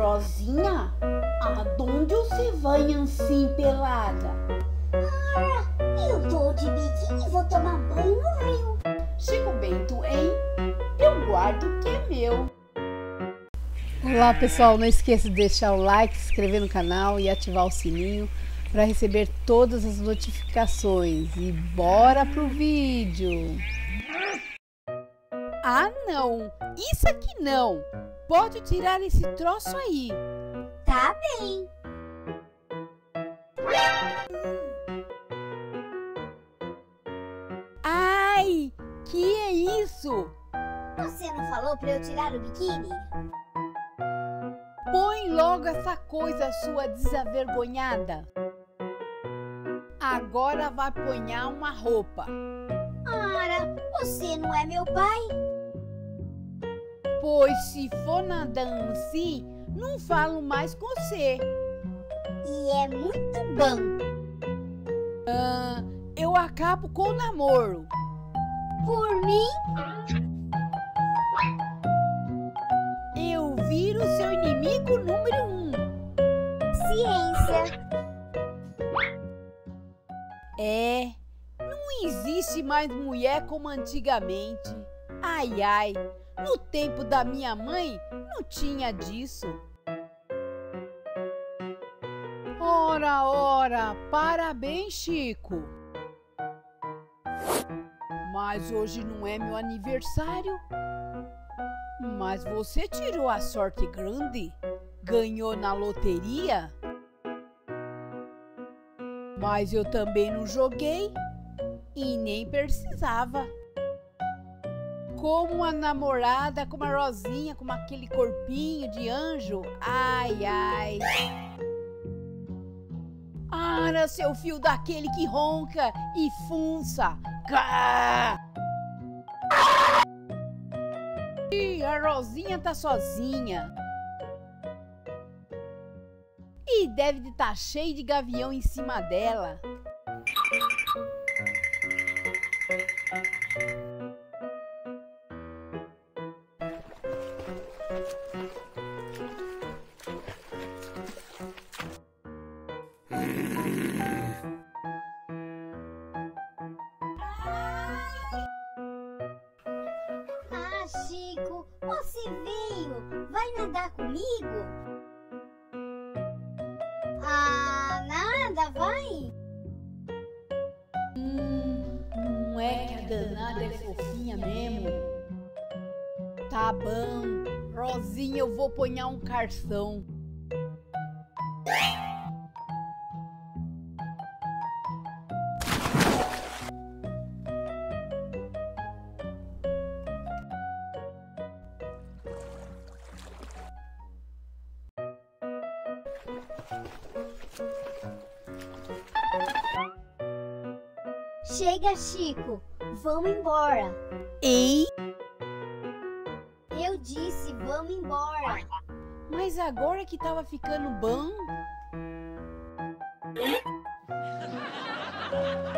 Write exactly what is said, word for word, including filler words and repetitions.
Rosinha, aonde você vai assim pelada? Ah, eu tô de biquíni e vou tomar banho no rio. Chico Bento, hein? Eu guardo o que é meu. Olá pessoal, não esqueça de deixar o like, se inscrever no canal e ativar o sininho para receber todas as notificações. E bora pro vídeo! Ah não, isso aqui não. Pode tirar esse troço aí. Tá bem. Ai, que é isso? Você não falou pra eu tirar o biquíni? Põe logo essa coisa sua desavergonhada. Agora vai ponhar uma roupa. Ora, você não é meu pai? Pois se for na dança, não falo mais com você. E é muito bom. Ah, eu acabo com o namoro. Por mim? Eu viro seu inimigo número um. Ciência. É, não existe mais mulher como antigamente. Ai, ai, no tempo da minha mãe não tinha disso. Ora, ora, parabéns, Chico. Mas hoje não é meu aniversário. Mas você tirou a sorte grande? Ganhou na loteria? Mas eu também não joguei e nem precisava. Como uma namorada, como a Rosinha, com aquele corpinho de anjo. Ai, ai. Ara, seu fio daquele que ronca e funça. Gá! Ih, a Rosinha tá sozinha. E deve de estar cheio de gavião em cima dela. Ah, Chico, você veio. Vai nadar comigo? Ah, nada, vai? Hum, não é que a danada é fofinha mesmo? Tá bom, Rosinha, eu vou ponhar um carção. Chega, Chico. Vamos embora. Ei, Eu disse, vamos embora. mas agora que tava ficando bom.